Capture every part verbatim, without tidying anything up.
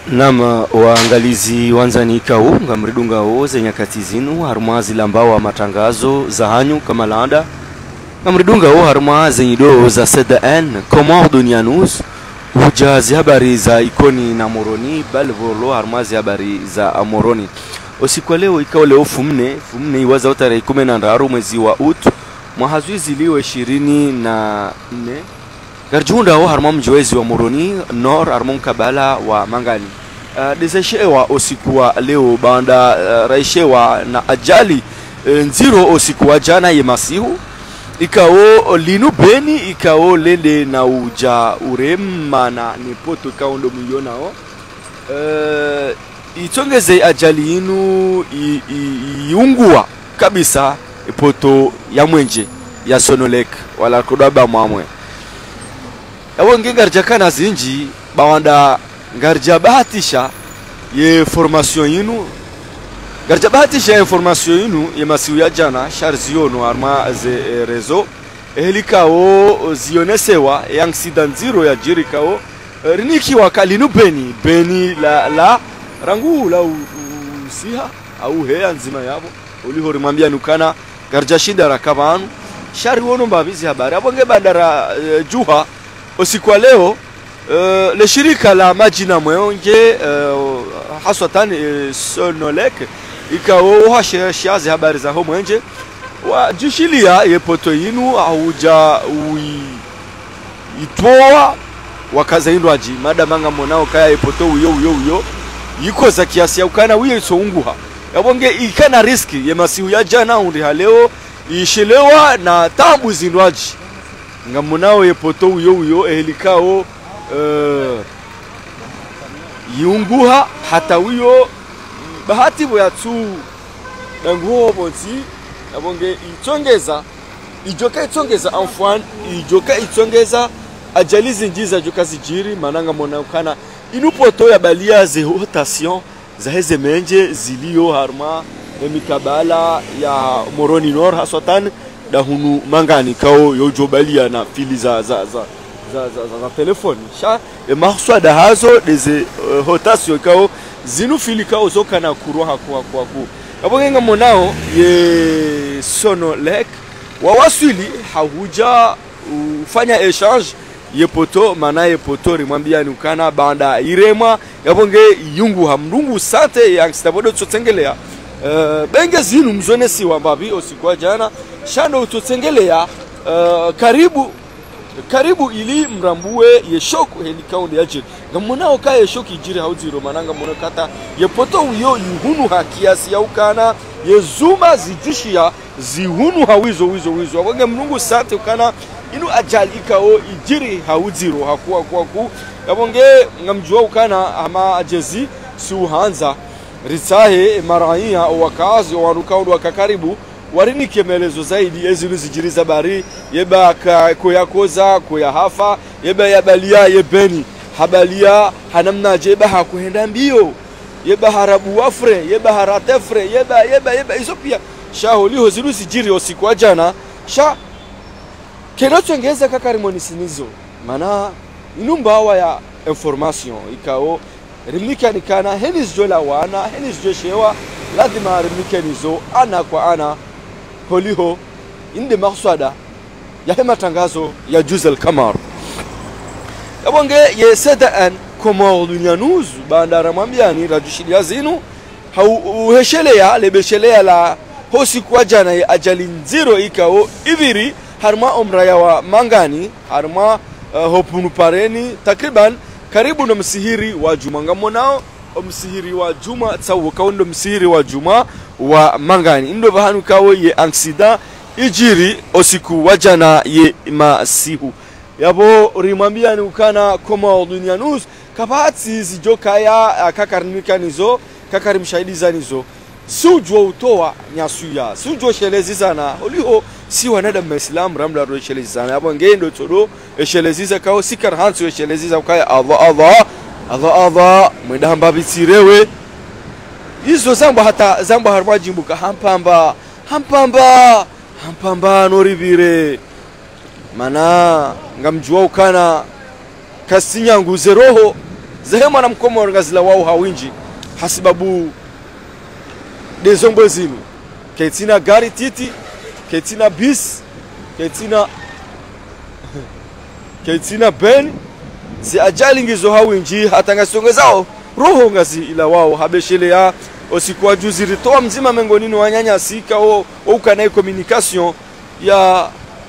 Nama waangalizi wanzani kau ngamridunga oze nyakati zinu harumazi lambao wa matangazo za hanyu kama landa ngamridunga o harumazi nyido za S D N Comores Dunia News hujazi habari za ikoni na Moroni balvolo harumazi habari za Moroni usiku leo ikao leo fumne fumne iwaza tarehe kumi na tatu mwezi wa Ut mwahazuizi liwe ishirini na nne Garjunda o harmam mjwezi wa Moroni nor harmam kabala wa Mangani uh, deseshewa usiku wa leo banda uh, raishewa na ajali uh, nziro usiku wa jana ye masihu ikao linu beni ikao lende na uja urema na nipoto ikao ndo miliona o uh, itongeze ajali inu iungua kabisa ipoto ya mwenje ya Sonolek wala kudaba mwamwe Ewo nge ngarja kana zinji bawanda ngarja bahatisha ye formation yinu ngarja bahatisha ye formation yinu ye masiu ya jana sharziono arma ze e, rezo elikao zionesewa e accident zero ya jirikao e, riniki wakalinu beni beni la la rangu la usiha au heya nzima yabo uliho rimambia nukana ngarja shinda rakabanu shari wono mbabizi habari abo nge bandara e, juha usiku leo uh, le shirika la majina mwonge uh, haswatan uh, Sonolek ikao hashiazi habari za homo nje wa jishilia yepoto yinu auja ui itoa wakaza indwaji madamanga monao kaya yepoto uyo uyo uyo yiko za kiasi ya ukana wiyo sounguha yabonge ikana riski ye masiu ya jana undi haleo ishelewa na tabu zindwaji ngamunao yepoto uyo uyo elikao uh, yunguha hata uyo bahati boyatu nanguho bonzi nabonge itongeza ijoka itongeza enfant ijoka itongeza ajalizi njiza joka zijiri mananga mona ukana inupoto ya balia ze rotation za heze menje zilio harma emikabala ya Moroni Nord haswatan da hunu Mangani kao yojo balia na fili za za za za za, za, za telefoni sha e mahswa da hazo deze uh, rotation kao zinu fili kao zoka na kuroha kwa kwa ku abonga monao ye Sonolek wawasili hahuja ufanya exchange ye poto mana ye poto rimwambia nukana banda irema yabonge yungu hamrungu sante ya stabodo tsotengelea uh, benge zinu mzone si wambabi osikwa jana shano utotsengelea uh, karibu karibu ili mrambue yeshoku helikaundi ya jiri ngamunao ka yeshoku jiri hauziro mananga monokata yepoto uyo yuhunu hakiasi ya ukana yezuma zijishia zihunu hawizo wizo wizo wabonge mnungu sate ukana inu ajali ikao ijiri hauziro hakuwa kwa ku yabonge ngamjua ukana ama ajezi si uhanza risahe maraiya wakazi wanukaundi wakakaribu warini kemelezo zaidi ezinu zijiriza bari yeba koyakoza koyahafa yeba yabalia yebeni habalia hanamna jeba hakuhenda mbio yeba harabu wafre yeba haratefre yeba yeba yeba iso pia shaholiho zinu zijiri usiku jana sha kenotongeza kakarimoni sinizo mana inumbawa ya information ikao rimnika nikana henis jola wana henis joshewa lazima rimnika nizo ana kwa ana holiho inde makswada ya hema tangazo ya Juzel Kamar yabonge ye S D N Comores Dunia News bandara mwambiani rajushilia zinu hauheshelea lebeshelea la hosi kwa jana ya ajali nziro ikao iviri harma omraya wa Mangani harma uh, hopunu pareni takriban karibu na msihiri wa Juma ngamonao msihiri wa Juma tsawo kaundo msihiri wa Juma wa Mangani ndo bahanu kawo ye accident ijiri osiku wajana ye masihu yabo rimambia ni ukana Comores Dunia News kabati zijoka ya kakarnika nizo kakarimshaidiza nizo sujwa utoa nyasuya sujwa sheleziza na oliho si wanada Muislam ramla ro sheleziza na yabo ngendo todo sheleziza kawo sikar hansu sheleziza ukaya Allah Allah Allah Allah mwendamba bisirewe izo zamba hata zamba harba jimbuka hampamba hampamba hampamba noribire mana ngamjua ukana kasinyangu zeroho zehema na mkomoro ngazila wao hawinji hasibabu dezombo zinu ketina gari titi ketina bis ketina ketina ben zi ajali ngizo hawinji hata ngasongezao roho ngazi ila wao habeshelea osikuwa juzi ritoa mzima mengonini wanyanya sika o ukanaye communication ya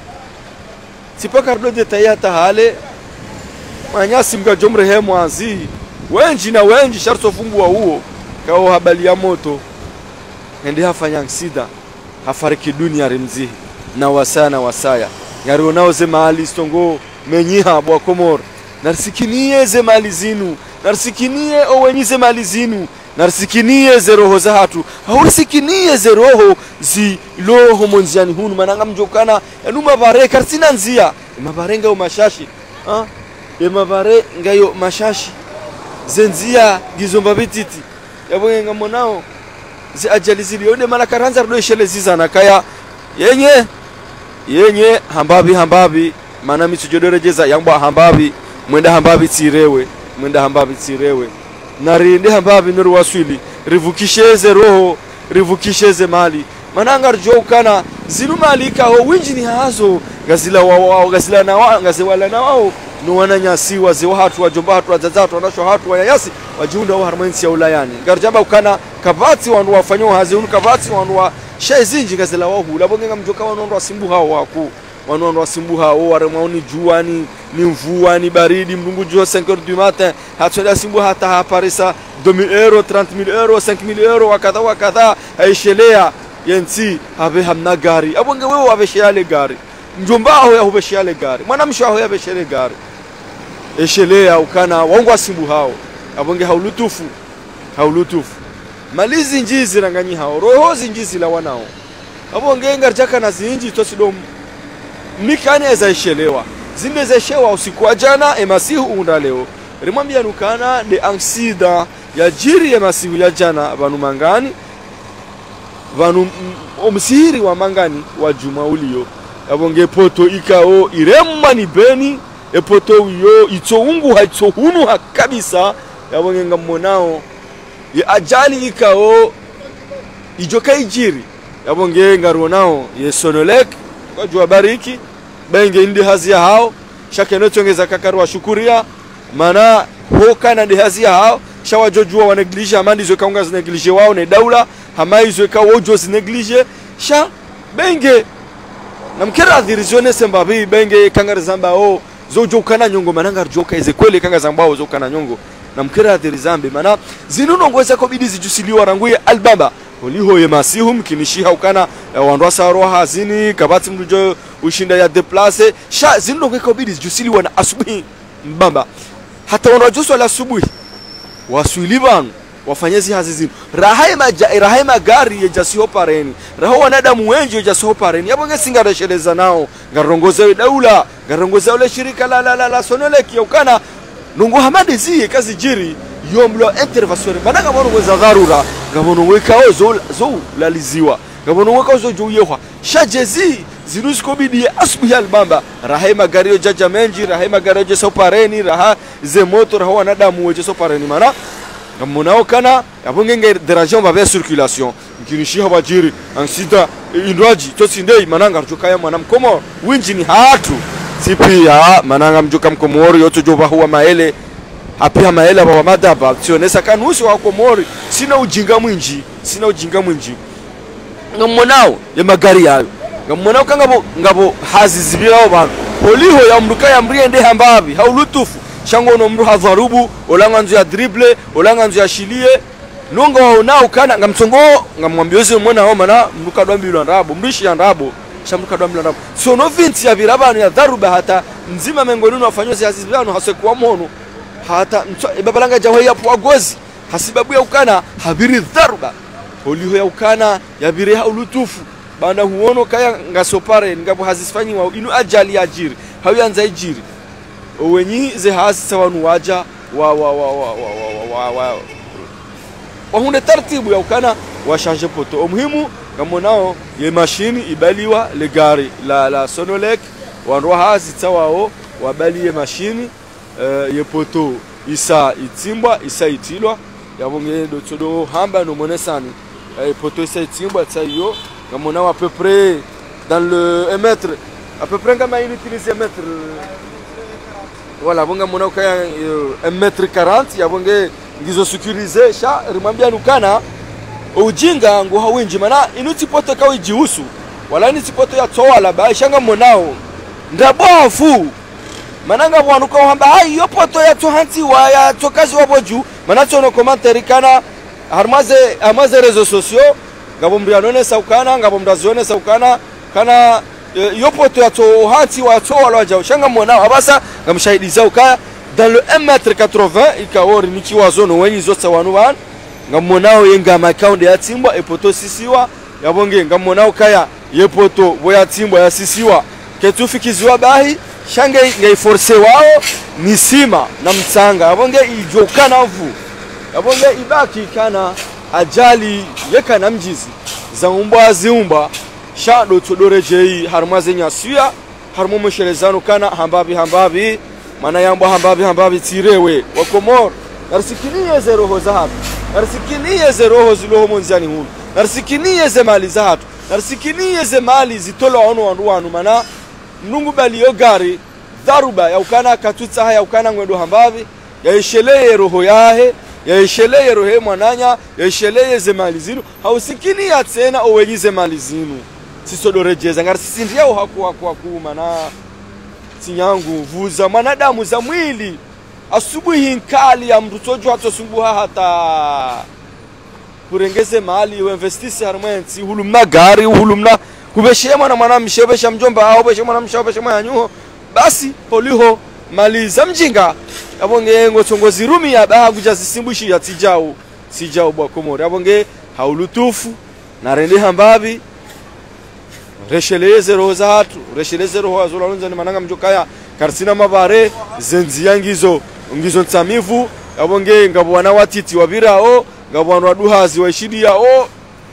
sipa kardo detail hata hale manyasi mga jomre he mwanzi wenji na wenji sharto fungu wa huo kao habali ya moto ndi hafanya nsida hafariki dunia rimzi na wasana wasaya ngari onao ze mahali stongo menyiha bwa komor narsikinie ze mali zinu narsikinie owenyi ze mali zinu narsikinie ze roho za hatu haurisikinie ze roho zi loho monziani hunu mananga mjokana enu mabare karsina nzia mabarenga umashashi ha ye mabare ngayo mashashi zenzia gizomba bititi yabonge ngamonao zi ajali zili yone mala karanza ndo ishele zizana kaya yenye yenye hambabi hambabi mana mitujodorejeza yangwa hambabi mwenda hambabi tirewe mwenda hambabi tirewe narinde hambabi nuru waswili rivukisheze roho rivukisheze mali mananga rjokana zinu malika ho winjini hazo gazila wao gazila na wao gazewala na wao no wananyasi waze watu wajomba watu wazazatu wanasho watu wayasi wajiunda wa harmansi ya ulayani garjaba ukana kabati wandu wafanyo hazi unu kabati wandu wa shezinji gazila wao hula bongenga mjoka wandu wasimbu hao waku wandu wasimbu hao waremaoni juani ni mvua ni baridi mdungu jua cinq heures du matin hatsoda simbu hata haparisa deux mille euros trente mille euros cinq mille euros wakadha wakadha aishelea yensi habe hamna gari abonge wewe wabeshele gari mjomba aho ya hubeshele gari mwana mshaho ya beshele gari eshelea ukana wangu asimbu hao abonge haulutufu haulutufu malizi njizi ranganyi hao roho zinjizi la wanao abonge ngarjaka na zinji tosidom mikane eza eshelewa zinde zeshewa usiku jana emasihu unda leo rimwambia nukana de angsida ya jiri emasihu ya jana banu mangani banu omsihiri wa mangani wa juma ulio abonge poto ikao iremma ni beni epoto yo itoungu haitohunu hakabisa yabonge ngamonao ya ajali ikao ijoka ijiri yabonge ngaronao ye Sonolek kwa jua bariki benge ndi hazia hao shake notongeza kakarwa shukuria mana hoka na ndi hazia hao shawa jojua wa neglige amandi zo kaunga z neglige wao ne daula hamai zo ka wojo z neglige sha benge namkera dirisione sembabi benge kangara zamba o zojo kana nyongo mananga joka ize kweli kanga zambao zo kana nyongo namkera dirizambe mana zinuno ngweza ko bidi zijusiliwa ranguye albamba oliho ye masihum kinishiha ukana wandwa saro hazini kabati mdujo ushinda ya deplace sha zinuno ngweka bidi zijusiliwa na asubuhi mbamba hata wanajoso la asubuhi wasuiliban wafanyezi hazizini rahema rahema gari ya jasiho pareni raho wanadamu wengi ya jasiho pareni yabonge singaresheleza nao ngarongoza daula ngarongoza ule shirika la la la, la Sonolek ya ukana nungu hamadi zi kazi jiri yomlo intervention mananga bono weza dharura gabono wekao zo zo laliziwa gabono wekao zo juyewa shajezi ziruzi kobidi asubuhi albamba rahema gari ya jaja menji rahema gari ya jasiho pareni raha ze moto raho wanadamu weje so pareni mana ngamonao kana yabonge nge déranger va vers circulation nkinishi habajiri ansida indwaji tosindei mananga rujukaya mwana mkomo winjini hatu sipia mananga mjuka mkomori yoto joba huwa maele hapia maele baba madaba sionesa kanusi wa komori sina ujinga mwinji sina ujinga mwinji ngamonao ya magari yayo ngamonao kangabo ngabo hazi zibirao bantu holiho ya mruka ya mriende hambabi haulutufu shango no mru hadharubu olanga nzu ya dribble olanga nzu ya shilie nunga waonao kana ngamtsongo ngamwambioze mwana hao mana mruka dwambilo ndabo mrishi ya ndabo shamruka dwambilo ndabo so no vinti ya virabano ya dharuba hata nzima mengonunu wafanyozi hazibano hasekuwa mono hata babalanga jaho ya puagozi hasibabu ya ukana habiri dharuba oliho ya ukana ya bireha ulutufu banda huono kaya ngasopare ngabo hazisifanyi wa inu ajali ya jiri hawianza ijiri wenyi ze hasi sawanu waja wa wa wa wa wa wa wa wahunde tartibu ya ukana wa changer poto omuhimu ngamonao ye machine ibaliwa le gari la la Sonolek wanwa hasi sawao wabali ye machine uh, ye poto isa itimbwa isa itilwa yabonge do todo hamba no monesani e poto isa itimbwa tsayo ngamona à peu près dans le un mètre à peu près ngama il utilise un mètre voilà bonga mona kaya un mètre quarante yabonge ngizo sécuriser sha rimambia nukana ujinga ngo hawinji mana inuti poto kawi jihusu wala ni poto ya toala ba shanga monao ndabofu mananga bwanu ko hamba hayo poto ya to hanti wa ya to kazi waboju mana tono commentaire kana harmaze amaze réseaux sociaux ngabo mbianone saukana ngabo mdazione saukana kana yo poto ya to hanti wa to wala waja shanga monao abasa ngamshahidi zauka dans le un mètre quatre-vingts ikaori nikiwa zono wenyi zote wanu wan ngamonao yenga makonde ya timbwa epoto sisiwa yabonge ngamonao kaya yepoto boya timbwa ya sisiwa ketufikiziwa bahi shange ngai force wao ni sima na mtsanga yabonge ijokana vu yabonge ibaki kana ajali yeka na mjizi za umbwa ziumba shado tudorejei harmaze nyasuya harmo mshelezano kana hambabi hambabi mana yambo hambabi hambabi tirewe wakomor narsikiniye ze roho za hatu narsikiniye ze roho ziloho monziani hunu narsikiniye ze mali za hatu narsikiniye ze mali zitolo ono wandu wanu mana nungu bali yogari dharuba ya ukana katutsa haya ukana ngwendo hambabi ya isheleye roho yahe ya isheleye roho mwananya ya isheleye ze mali zinu hausikini ya tena owenyi ze mali zinu sisodorejeza ngarsisindia haku haku haku mana sinyangu vuza manadamu za mwili asubuhi nkali ya mrutojo hatosumbuha hata kurengeze mali uinvestisi harmenti hulumna gari hulumna kubeshema na mwana mshebesha mjomba au besha mwana mshebesha mwanyu basi poliho mali za mjinga abonge ngotongozi rumi ya baha kujazisimbushi ya tijao sijao bwa komori abonge haulutufu na rende hambabi resheleze roho za hatu resheleze roho azulonza ni mananga mjokaya karsina mabare zenzi yangizo ngizo nsamivu abonge ngabwana watiti wabirao ngabwana waduhazi waishidia o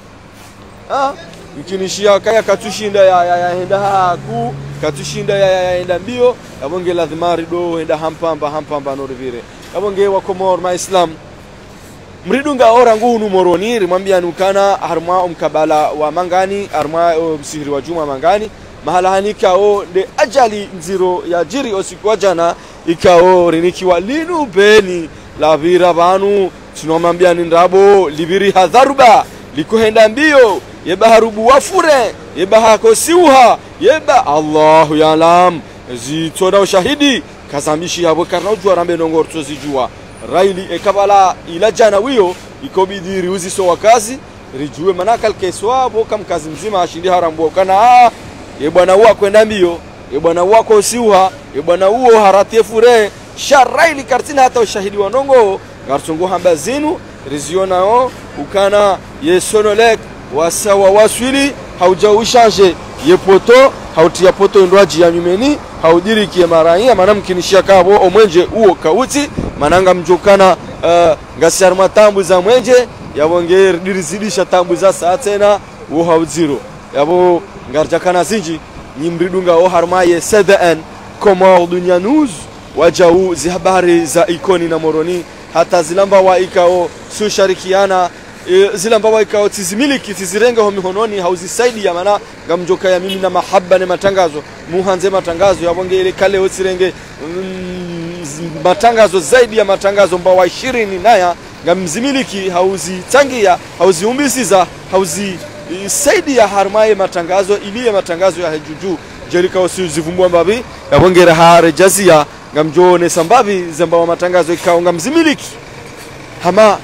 ah mkinishia kaya katushinda ya ya, ya henda haku katushinda ya ya henda mbio abonge lazimari do henda hampamba hampamba no rivire abonge wa Komor ma Islam mridunga ora ngunu moroni rimwambia nukana harma umkabala wa mangani harma msihiri wa juma mangani mahala hanikao de ajali nziro ya jiri osiku jana ikao rinikiwa linu beni la vira banu tunomambia ndabo libiri hadharuba likuhenda mbio yeba harubu wafure yeba hakosiuha yeba Allahu yalam zitoda ushahidi kazamishi habo karnojwa rambe nongorto zijua raili ekabala ila jana wiyo ikobidiri uziso wakazi rijue manaka keswa boka mkazi mzima ashindi harambo kana ah ye bwana wako kwenda mbio ye bwana wako siuha ye bwana huo haratie fure sharaili kartina hata ushahidi wa ndongo garsongo hamba zinu rizionao ukana yesonolek wasawa waswili hauja ushange ye poto hautia poto ndwaji ya nyumeni haudiri kie maranya mana mkinishia kabo omwenje uo kauti mananga mjokana uh, ngasiar matambu za mwenje yabonge dirizidisha tambu za saa tena uo hauziro yabo ngarjakana zinji nyimridunga o harmaye C D N Komor Dunia News wajau zihabari za ikoni na moroni hata zilamba wa ikao susharikiana e, zilamba wa ikao tizimiliki tizirenga ho mihononi hauzisaidi ya mana ngamjoka ya mimi na mahaba ne matangazo muhanze matangazo yabonge ile kale osirenge mm, matangazo zaidi ya matangazo mbawa ishirini naya ngamzimiliki hauzitangia hauziumbisiza hauzi saidi ya harmaye matangazo iliye matangazo ya juju jelika wasizivumbwa mbabi yabongera hare jazia ngamjone sambabi zamba wa matangazo ikao ngamzimiliki hama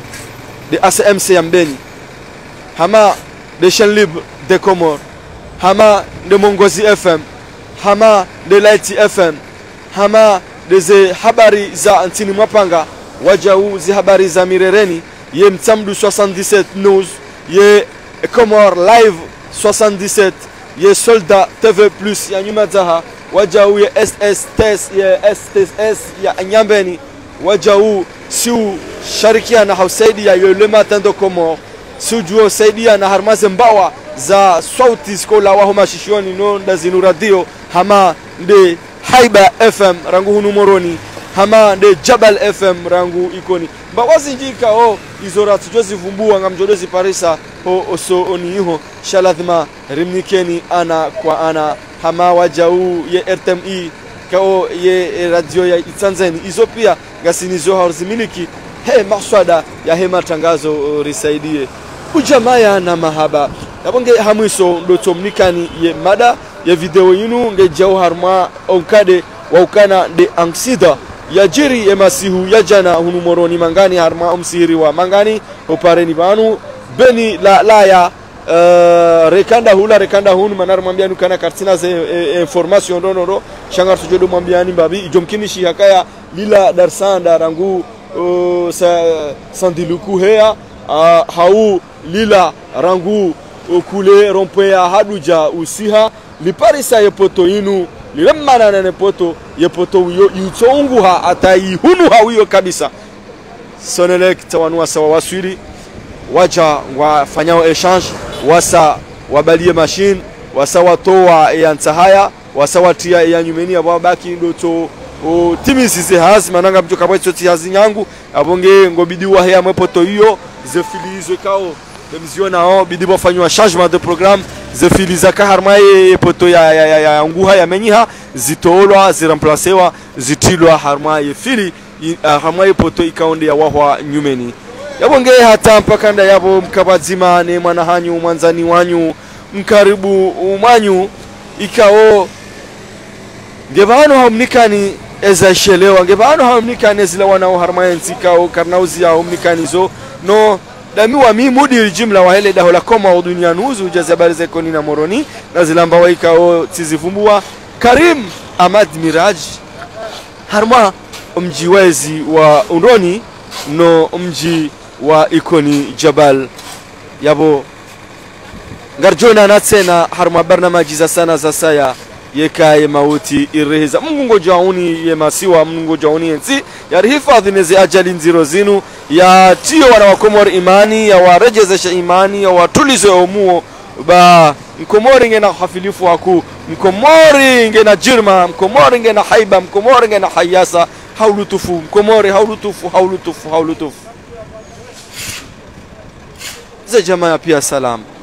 de A C M C yambeni hama de Chaîne Libre de Comores hama de Mongozi F M hama de Light F M hama de ze habari za antini mapanga wajau zi habari za mirereni ye mtamdu soixante-dix-sept news ye Comor live soixante-dix-sept ye soldat T V plus ya nyuma zaha wajau ye S S T S ye S T S ya nyambeni wajau siu sharikia na hausaidi ya yole matando Comor siu juo saidia na harmaze mbawa za sauti skola waho mashishoni no ndazinuradio hama de Haiba F M rangu hunu moroni hama de Jabal F M rangu ikoni mbawazi njika o izora tujozi vumbua ngamjodozi parisa o oso oniho shaladhma rimnikeni ana kwa ana hama wajau ye R T M I kao ye radio ya Tanzania izo pia gasinizo harzimiliki he maswada ya hema tangazo risaidie ujamaya na mahaba yabonge hamwiso ndo tomnikani ye mada ya video yinu nge jauharma onkade wa ukana de angsida ya jiri ya masihu ya jana hunu moroni mangani harma umsiri wa mangani opareni banu beni la laya uh, rekanda hula rekanda hunu manar mambianu kana kartina ze e, information donoro shangar sujodo mambiani babi ijomkini shi hakaya lila darsanda rangu uh, sa sandiluku hea uh, hau lila rangu uh, kule rompea haduja usiha liparisa yepoto inu lilemana na nepoto yepoto wiyo yutongu ha atai hunu ha wiyo kabisa Sonelec tawanua sawa waswiri waja wafanyao exchange wasa wabalie machine wasa watoa ya ntahaya wasa watia ya nyumeni ababaki ndoto o timisi ze hazi mananga mtu kabwa tsoti hazi nyangu abonge ngobidi wa hea mwepoto hiyo zefilizo kao demziona o bidi bofanywa changement de programme zefiliza ka harmaye poto ya ya ya, ya nguha ya menyiha zitolwa ziremplacewa zitilwa harmaye fili harmaye poto ikaonde ya wahwa nyumeni yabonge hata mpaka nda yabo mkabazima ne mwana hanyu mwanzani wanyu mkaribu umanyu ikao ngebano hamnikani eza shelewa ngebano hamnikani zila wana harmaye nsikao karnauzi ya hamnikani zo no dami wa mi mudi jumla wa hele dahola koma dunia nuzu jazabari zekoni na moroni na zilamba waika o tizifumbua Karim Ahmad Miraj harma mji wezi wa Undoni no mji wa ikoni Jabal yabo ngarjona na tena harma barnamaji za sana za saya yekaye mauti ireheza mungu jauni ye masiwa mungu jauni enzi ya hifadhi nezi ajali nziro zinu ya tiyo wana wakomori imani ya warejezesha imani ya watulize omuo ba mkomori nge na hafilifu waku mkomori nge na jirma mkomori nge na haiba mkomori nge na hayasa haulutufu mkomori haulutufu haulutufu haulutufu za jamaa pia salam.